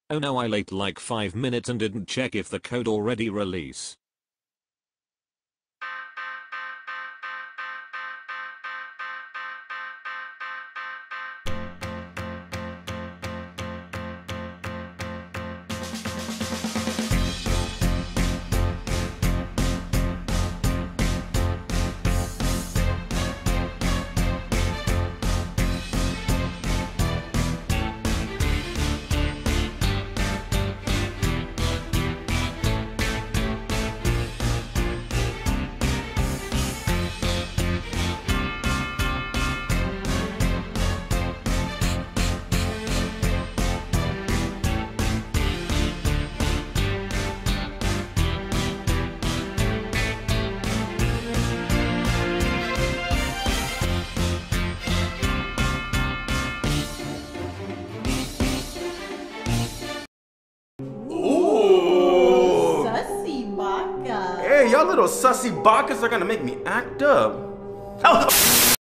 Oh no, I late like 5 minutes and didn't check if the code already release. Sussy baka. Hey, y'all little sussy bakas are gonna make me act up. Oh.